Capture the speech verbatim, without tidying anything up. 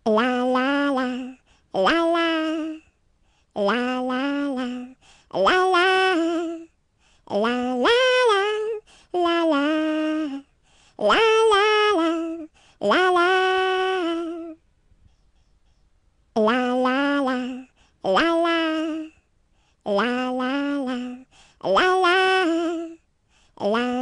La la la, la la, la la la, la la, la la la, la la, la la la, la la, la la la, la la, la la la, la la, la